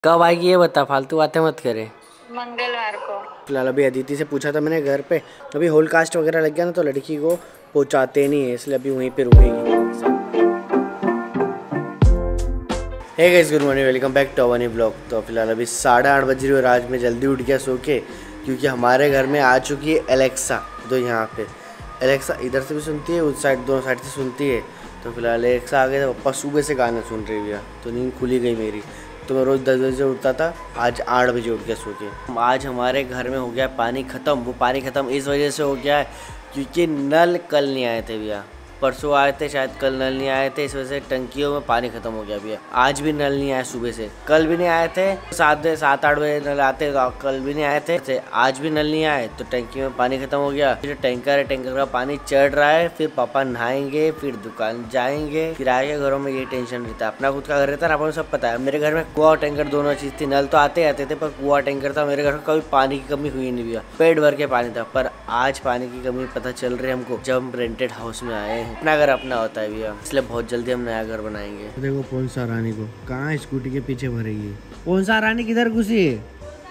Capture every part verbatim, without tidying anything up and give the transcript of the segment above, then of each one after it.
कब आएगी ये बता, फालतू बातें मत करे। मंगलवार को। फिलहाल अभी अदिति से पूछा था मैंने घर पे, अभी होल कास्ट वगैरह लग गया ना तो लड़की को पहुंचाते नहीं है, इसलिए अभी वहीं पे रुकेगी। Hey guys, good morning, welcome back to Avni blog. तो फिलहाल अभी साढ़े आठ बज रही है और आज मैं जल्दी उठ गया सो के, क्योंकि हमारे घर में आ चुकी है एलेक्सा। तो यहाँ पे एलेक्सा इधर से भी सुनती है, उस साइड दोनों साइड से सुनती है। तो फिलहाल एलेक्सा आ गया था, पप्पा सुबह से गाना सुन रही भैया, तो नींद खुली गई मेरी। तो मैं रोज़ दस बजे उठता था, आज आठ बजे उठ गया सो के। आज हमारे घर में हो गया पानी ख़त्म। वो पानी ख़त्म इस वजह से हो गया है क्योंकि नल कल नहीं आए थे भैया, परसों आए थे शायद, कल नल नहीं आए थे, इस वजह से टंकियों में पानी खत्म हो गया भैया। आज भी नल नहीं आया सुबह से, कल भी नहीं आए थे, सात सात आठ बजे नल आते तो कल भी नहीं आए थे, आज भी नल नहीं आए तो टंकी में पानी खत्म हो गया। जो टैंकर है, टैंकर का पानी चढ़ रहा है, फिर पापा नहाएंगे, फिर दुकान जाएंगे, फिर आगे घरों में ये टेंशन रहता है। अपना खुद का घर रहता है ना, आपको सब पता है। मेरे घर में कुआ और टैंकर दोनों चीज थी, नल तो आते आते थे पर कुआ टैंकर था। मेरे घर में कभी पानी की कमी हुई नहीं भैया, पेट भर के पानी था। पर आज पानी की कमी पता चल रही है हमको जब हम रेंटेड हाउस में आए हैं। अपना घर अपना होता है भैया, इसलिए बहुत जल्दी हम नया घर बनाएंगे। देखो पोंसा रानी को कहाँ स्कूटी के पीछे भरेगी। पोंसा रानी किधर घुसी है?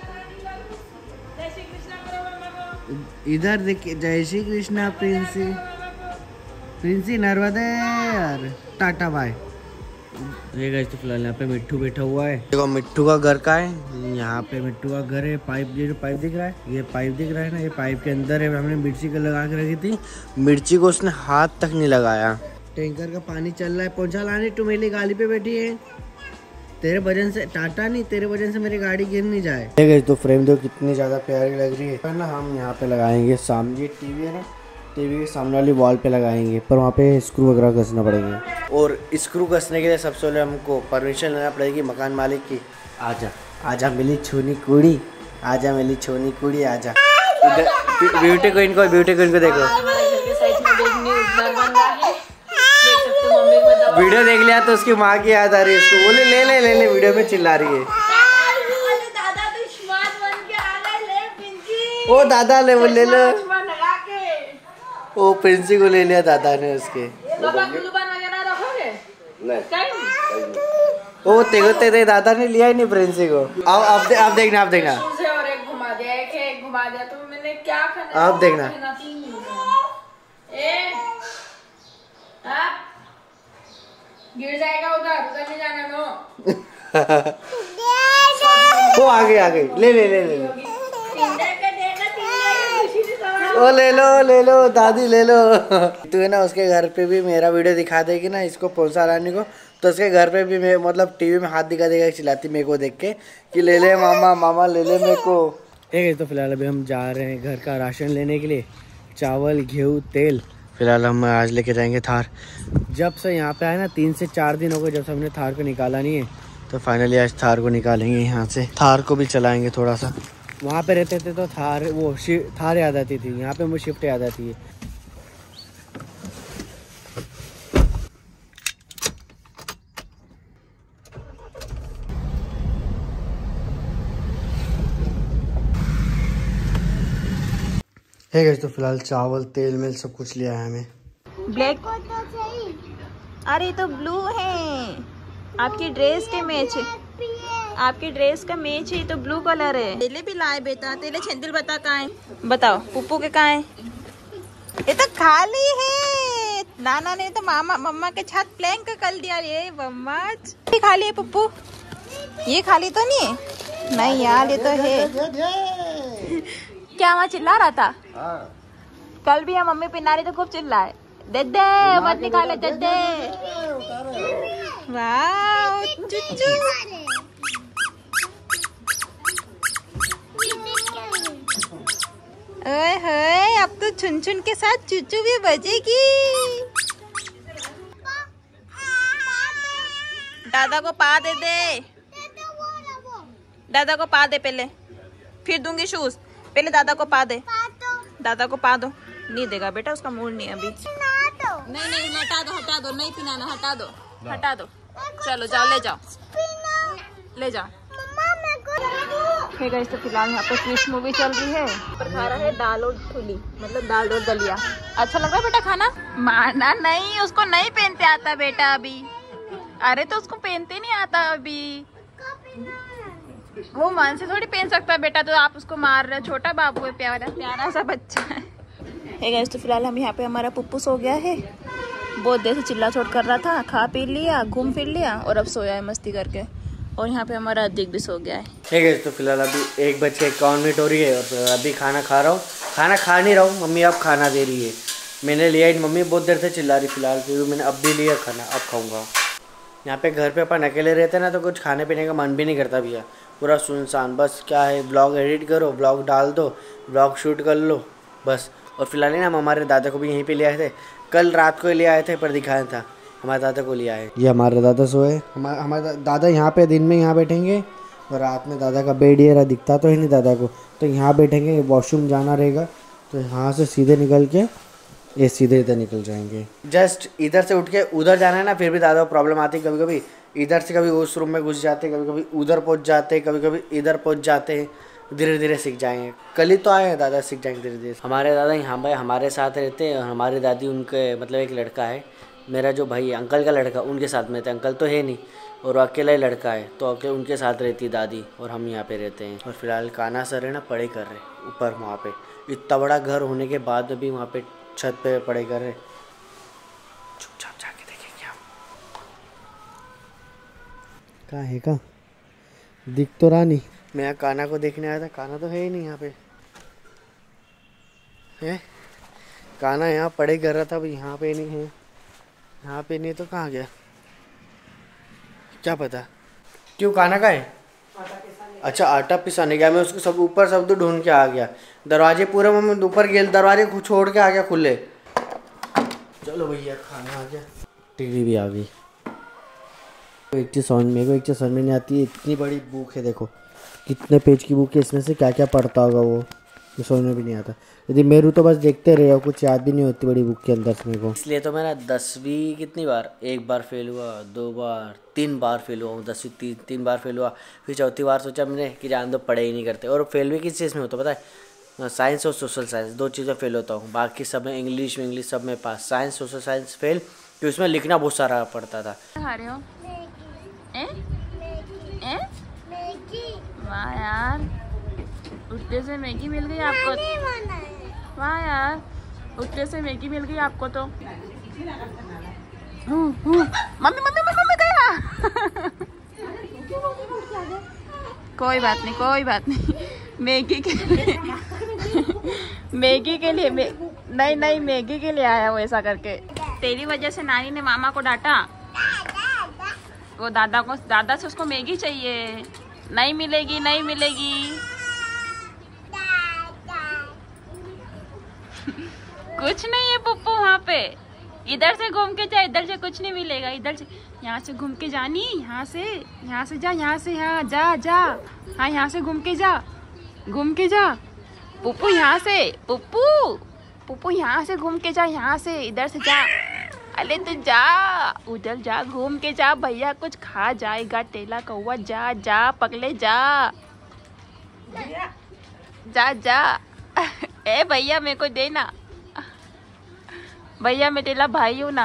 इधर देखिए, जय श्री कृष्णा प्रिंसी, प्रिंसी नर्मदे यार, टाटा बाय। ये तो फिलहाल यहाँ पे मिट्टू बैठा हुआ है। देखो मिट्टू का घर का है, यहाँ पे मिट्टू का घर है। पाइप, ये जो पाइप दिख रहा है, ये पाइप दिख रहा है ना, ये पाइप के अंदर है। हमने मिर्ची को लगा के रखी थी, मिर्ची को उसने हाथ तक नहीं लगाया। टैंकर का पानी चल रहा है। पहुंचा लाने, तू मेरी गाड़ी पे बैठी है, तेरे वजन से, टाटा नहीं, तेरे वजन से मेरी गाड़ी गिर नहीं जाए। तो फ्रेम दो कितनी ज्यादा प्यारी लग रही है ना। हम यहाँ पे लगाएंगे सामने, टीवी है ना, टीवी के सामने वाली वॉल पे लगाएंगे, पर वहाँ पे स्क्रू वगैरह कसना पड़ेगा। और स्क्रू कसने के लिए सबसे पहले हमको परमिशन लेना पड़ेगी मकान मालिक की। आजा आजा मिली छोनी कुड़ी, आजा मिली छोनी कुड़ी, आजा। ब्यूटी क्वीन को, ब्यूटी क्वीन को देखो, वीडियो देख लिया तो उसकी माँ की याद आ रही है उसको। बोले ले ले ले ले, वीडियो में चिल्ला रही है। ओ दादा ले, वो ले लो। ओ प्रिंसी को ले लिया दादा ने उसके। ओ तेरे तेरे दादा ने लिया ही नहीं प्रिंसी को। अब अब दे, आप देखना, आप देखना, आप देखना। गिर जाएगा उधर, उधर नहीं जाना नो। वो आ गई, आ गई, ले ले ले ले, ओ ले लो ले लो दादी ले लो। तू है ना उसके घर पे भी मेरा वीडियो दिखा देगी ना इसको, पोंसा रानी को, तो उसके घर पे भी मैं मतलब टीवी में हाथ दिखा देगा, चिल्लाती मेरे को देख के कि ले ले मामा, मामा ले ले मेरे को। ठीक है, तो फिलहाल अभी हम जा रहे हैं घर का राशन लेने के लिए, चावल, गेहूँ, तेल। फिलहाल हम आज लेके जाएंगे थार। जब से यहाँ पे आए ना, तीन से चार दिन हो गए जब से हमने थार को निकाला नहीं है, तो फाइनली आज थार को निकालेंगे यहाँ से। थार को भी चलाएंगे थोड़ा सा। वहाँ पे रहते थे तो थार, वो थार याद आती थी, यहाँ पे मुझे शिफ्ट याद आती है। है गाइस, तो फिलहाल चावल, तेल, मेल सब कुछ लिया है हमें। ब्लैक, अरे तो ब्लू है, आपकी ड्रेस के मैच है, आपकी ड्रेस का मैच है, तो ब्लू कलर है। तेले भी लाए बेटा, तेले छेंदिल बता कहाँ है, बताओ पुप्पू के कहाँ है? ये तो खाली है, नाना ने तो मामा मम्मा के छत प्लैंक कर दिया। ये मम्मा ये खाली है पुप्पू, ये खाली तो नहीं है? नहीं यार, ये तो है। क्या वहाँ चिल्ला रहा था? हाँ। कल भी हम मम्मी पिना रही तो खूब चिल्लाए, दे दे मत निकाले, दे दे। वाह चुच्चू, ओए होए, अब तो छुन छुन के साथ चुच्चू भी बजेगी। दादा को पा दे दे, दादा को पा दे पहले, फिर दूंगी शूज। पहले दादा को पा दे, दादा को पा दो। नहीं देगा बेटा, उसका मूड नहीं अभी। नहीं नहीं, हटा दो हटा दो, नहीं पिनाना, हटा दो हटा दो। चलो जाओ, ले जाओ ले जाओ। तो फिलहाल यहाँ पे फिश मूवी चल रही है, पर खा रहा है दाल और फुली, मतलब दाल और दलिया। अच्छा लग रहा है बेटा खाना? माना नहीं, उसको नहीं पहनते आता बेटा अभी। अरे तो उसको पहनते नहीं आता अभी। वो मन से थोड़ी पहन सकता है बेटा, तो आप उसको मार रहे हो। छोटा बाबू है, प्यारा प्यारा सा बच्चा है। hey guys, तो फिलहाल हम यहाँ पे हमारा पुप्पू सो गया है। बहुत देर से चिल्ला चोट कर रहा था, खा पी लिया, घूम फिर लिया और अब सोया है मस्ती करके। और यहाँ पे हमारा अधिक भी सो गया है। ठीक है, तो फिलहाल अभी एक बज के इक्यावन मिनट हो रही है और अभी खाना खा रहा हूँ। खाना खा नहीं रहा हूँ, मम्मी अब खाना दे रही है। मैंने लिया ही, मम्मी बहुत देर से चिल्ला रही फिलहाल, क्योंकि मैंने अब भी लिया खाना, अब खाऊंगा। यहाँ पे घर पे अपन अकेले रहते हैं ना, तो कुछ खाने पीने का मन भी नहीं करता भैया, पूरा सुनसान। बस क्या है, ब्लॉग एडिट करो, ब्लॉग डाल दो, ब्लॉग शूट कर लो बस। और फिलहाल ना हम हमारे दादा को भी यहीं पे ले आए थे, कल रात को ले आए थे पर दिखाया था, हमारे दादा को ले आए। ये हमारे दादा सोए, हमारे हमारे दादा यहाँ पे दिन में यहाँ बैठेंगे और रात में दादा का बेड ये रहा, दिखता तो है नहीं दादा को, तो यहाँ बैठेंगे। वॉशरूम जाना रहेगा तो यहाँ से सीधे निकल के ये सीधे इधर निकल जाएंगे। जस्ट इधर से उठ के उधर जाना है ना, फिर भी दादा को प्रॉब्लम आती है। कभी कभी इधर से कभी उस रूम में घुस जाते, कभी कभी उधर पहुंच जाते, कभी कभी इधर पहुंच जाते हैं। धीरे धीरे सीख जाएंगे, कल ही तो आए हैं दादा, सीख जाएंगे धीरे धीरे। हमारे दादा यहाँ भाई हमारे साथ रहते हैं, हमारी दादी उनके मतलब एक लड़का है, मेरा जो भाई अंकल का लड़का, उनके साथ में थे। अंकल तो है नहीं और अकेला ही लड़का है, तो अकेले उनके साथ रहती दादी और हम यहाँ पे रहते हैं। और फिलहाल काना सर है ना, पढ़ाई कर रहे ऊपर वहाँ पे। इतना बड़ा घर होने के बाद भी वहाँ पे छत पे पढ़ाई कर रहे। चुपचाप जाके देखेंगे हम। कहाँ है, कहाँ दिख तो रहा नहीं। मैं यहाँ काना को देखने आया था, काना तो है ही नहीं यहाँ पे। है काना यहाँ पढ़ाई कर रहा था, अभी यहाँ पे नहीं है। यहाँ पे नहीं तो कहाँ गया क्या पता। क्यों, काना का है? अच्छा, आटा पिसाने गया। मैं उसको सब ऊपर सब तो ढूंढ के आ गया, दरवाजे पूरे में ऊपर गए, दरवाजे छोड़ के आ गया खुले। चलो भैया, खाना आ गया, टीवी भी आ गई। एक चीज़ समझ में एक चीज़ समझ में नहीं आती है, इतनी बड़ी बुक है, देखो कितने पेज की बुक है, इसमें से क्या क्या पढ़ता होगा वो, ये समझ में भी नहीं आता। यदि मेरू तो बस देखते रहे, कुछ याद भी नहीं होती बड़ी बुक के अंदर से मेरे को। इसलिए तो मेरा दसवीं कितनी बार, एक बार फेल हुआ, दो बार, तीन बार फेल हुआ हूँ। दसवीं तीन तीन बार फेल हुआ, फिर चौथी बार सोचा मैंने कि जान दो, पढ़े ही नहीं करते। और फेल भी किस चीज़ में होता पता है? साइंस और सोशल साइंस, दो चीज़ें फेल होता हूँ, बाकी सब में इंग्लिश में इंग्लिश सब में pass. Science social science fail, तो उसमें लिखना बहुत सारा पड़ता था। खा रहे हो? ए? ए? वाह यार, उठते से मैगी मिल गई आपको। वाह यार, उठते से मैगी मिल गई आपको तो। मम्मी मम्मी मम्मी गया। कोई बात नहीं, कोई बात नहीं। मैगी के लिए मैगी के लिए नहीं नहीं मैगी के लिए आया वो ऐसा करके। तेरी वजह से नानी ने मामा को डांटा, वो दादा को, दादा से उसको मैगी चाहिए। नहीं मिलेगी, नहीं मिलेगी। कुछ नहीं है पुप्पू वहाँ पे, इधर से घूम के जा, इधर से कुछ नहीं मिलेगा। इधर से, यहाँ से घूम के जानी, यहाँ से यहाँ से जा, यहाँ से यहाँ जा जा, हाँ यहाँ से घूम के जा, घूम के जा पुप्पू, यहाँ से पुप्पू पुप्पू यहाँ से घूम के जा, यहाँ से, इधर से जा। अरे तो जा, उधर जा, घूम के जा, भैया कुछ खा जाएगा। टेला कौवा, जा जा पगले जा जा जा। ए भैया मेरे को देना, भैया मैं तेरा भाई हूँ ना,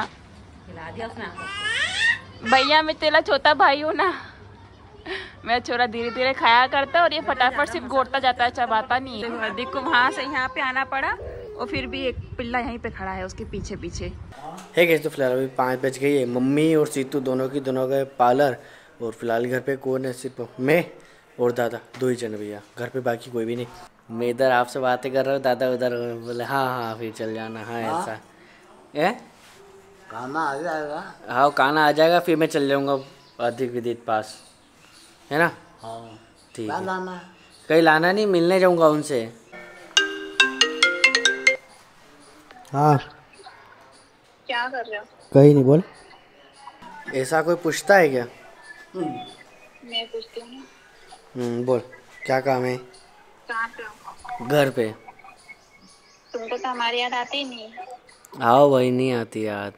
भैया मैं तेरा छोटा भाई हूँ ना। मेरा छोरा धीरे धीरे खाया करता और ये फटाफट सिर्फ घोटता जाता है, चबाता नहीं है। देखो वहाँ से यहाँ पे आना पड़ा और फिर भी एक पिल्ला यहीं पे खड़ा है उसके पीछे पीछे। है कैसे, तो फिलहाल अभी पाँच बज गई है। मम्मी और सीतू दोनों की दोनों गए पार्लर, और फिलहाल घर पे कौन है? सिर्फ मैं और दादा, दो ही जन भैया घर पे, बाकी कोई भी नहीं। मैं इधर आपसे बातें कर रहा हूँ, दादा उधर बोले हाँ हाँ फिर चल जाना। हाँ ऐसा है, खाना आ जाएगा। हाँ खाना आ जाएगा, फिर मैं चल जाऊँगा अधिक विदित पास, है ना? हाँ ठीक क्या है। लाना? कहीं लाना नहीं, मिलने जाऊँगा उनसे। हाँ क्या कर रहे हो? कहीं नहीं, बोल। ऐसा कोई पूछता है क्या? मैं पूछती हूँ। हम्म बोल, क्या काम है? कहाँ पे हो? घर पे। तुमको तो हमारी याद आती ही नहीं। आओ वही नहीं आती याद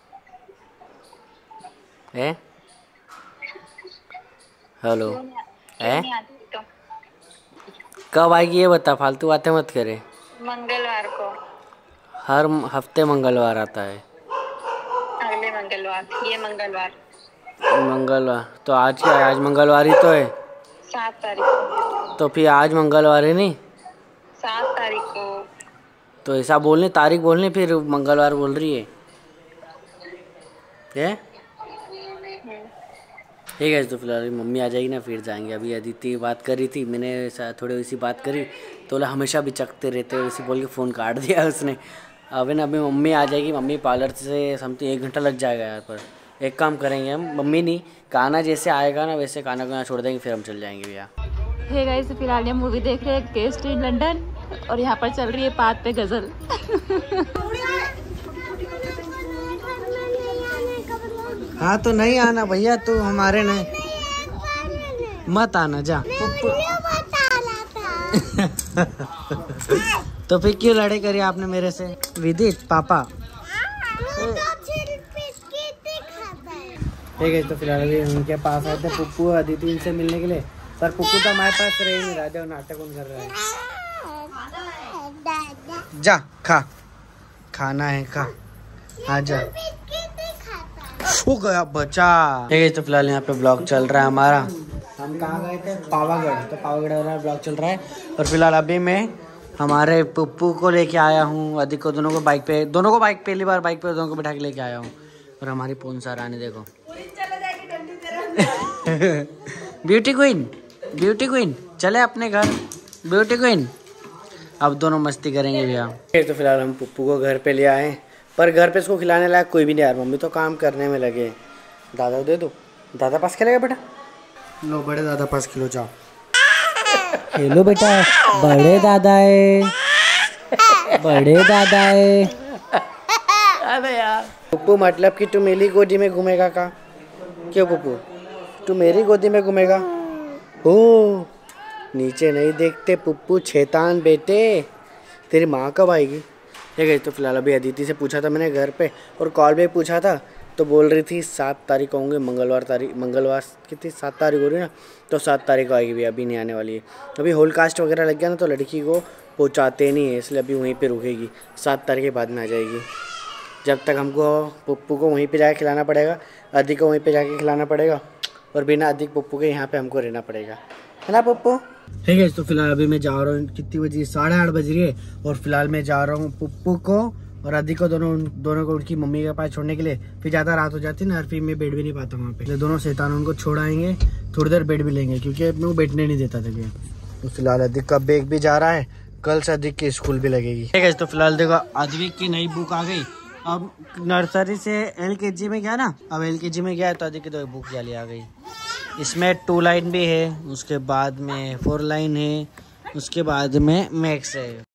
है। हेलो है, नहीं आती तो कब आएगी ये बता, फालतू बातें मत करे। मंगलवार को, हर हफ्ते मंगलवार आता है। अगले मंगलवार, ये मंगलवार, मंगलवार तो आज क्या है? आज मंगलवार ही तो है। सात तारीख को। तो फिर आज मंगलवार है नहीं? सात तारीख को। तो ऐसा बोलने, तारीख बोलने, फिर मंगलवार बोल रही है है ठीक है। तो फिलहाल मम्मी आ जाएगी ना, फिर जाएंगे। अभी अदिति बात कर रही थी, मैंने थोड़ी वैसी बात करी तो बोला हमेशा भी चकते रहते वैसे बोल के फ़ोन काट दिया उसने। अब ना अभी मम्मी आ जाएगी, मम्मी पार्लर से समथिंग एक घंटा लग जाएगा यार। पर एक काम करेंगे हम, मम्मी नहीं काना जैसे आएगा ना वैसे काना को छोड़ देंगे, फिर हम चल जाएंगे भैया। हे गाइस, फिलहाल हम मूवी देख रहे हैं गेस्ट इन लंदन, और यहाँ पर चल रही है पात पे गजल। हाँ तो नहीं आना भैया, तू हमारे नहीं मत आना जा। तो फिर क्यों लड़ाई करी आपने मेरे से? विदित पापा ठीक है। तो फिलहाल अभी उनके पास आए थे पुप्पू अदिति इनसे मिलने के लिए, पर पुप्पू तो हमारे पास रह नहीं रहा था, नाटक कौन कर रहा है। जा खा, खाना है खा, आ जा। हो गया बचा। ठीक है। तो फिलहाल यहाँ पे ब्लॉग चल रहा है हमारा। हम कहाँ गए थे? पावागढ़। तो पावागढ़ वाला ब्लॉग चल रहा है। और फिलहाल अभी मैं हमारे पुप्पू को लेके आया हूँ, अधिक को, दोनों को बाइक पे, दोनों को बाइक पहली बार बाइक पे दोनों को बैठा के लेके आया हूँ। और हमारी पूंसा रानी देखो, ब्यूटी क्वीन, ब्यूटी क्वीन चले अपने घर, ब्यूटी क्वीन। अब दोनों मस्ती करेंगे भैया। तो फिलहाल हम पुप्पू को घर पे ले आए, पर घर पे इसको खिलाने लायक कोई भी नहीं यार, मम्मी तो काम करने में लगे। दादा दे दो, दादा पास खेलेगा बेटा, लो बड़े दादा पास खिलो, जाओ खेलो बेटा, बड़े दादा है, बड़े दादा है। अबे यार पुप्पू, मतलब कि तू मेरी गोदी में घूमेगा का? क्यों पुप्पू, तू मेरी गोदी में घूमेगा? ओ नीचे नहीं देखते पुप्पू, शैतान बेटे, तेरी माँ कब आएगी? ठीक है। तो फिलहाल अभी अदिति से पूछा था मैंने घर पे, और कॉल पे पूछा था तो बोल रही थी सात तारीख को होंगे, मंगलवार तारीख, मंगलवार कितनी सात तारीख हो रही है ना, तो सात तारीख को आएगी भी, अभी नहीं आने वाली है। अभी होल कास्ट वगैरह लग गया ना, तो लड़की को पहुँचाते नहीं है, इसलिए अभी वहीं पे रुकेगी, सात तारीख के बाद में आ जाएगी। जब तक हमको पुप्पू को वहीं पे जाके खिलाना पड़ेगा, अधिक को वहीं पे जाके खिलाना पड़ेगा, और बिना अधिक पुप्पू के यहाँ पे हमको रहना पड़ेगा, है ना पुप्पू? ठीक है। तो फिलहाल अभी मैं जा रहा हूँ, कितनी बजी, साढ़े आठ बज रही है, और फिलहाल मैं जा रहा हूँ पुप्पू को और अधिक को, दोनों दोनों को उनकी मम्मी के पास छोड़ने के लिए। फिर ज़्यादा रात हो जाती ना, फिर मैं बैठ भी नहीं पाता वहाँ पे, दोनों शैतान उनको छोड़ाएंगे, थोड़ी देर बैठ भी लेंगे, क्योंकि वो बैठने नहीं देता था। तो फिलहाल अधिक का बैग भी जा रहा है, कल से अधिक की स्कूल भी लगेगी। ठीक है। तो फिलहाल देखो अधिक की नई बुक आ गई। अब नर्सरी से एल के जी में गया ना, अब एल के जी में गया तो अधिक की तो बुक जाली आ गई। इसमें टू लाइन भी है, उसके बाद में फोर लाइन है, उसके बाद में मैक्स है।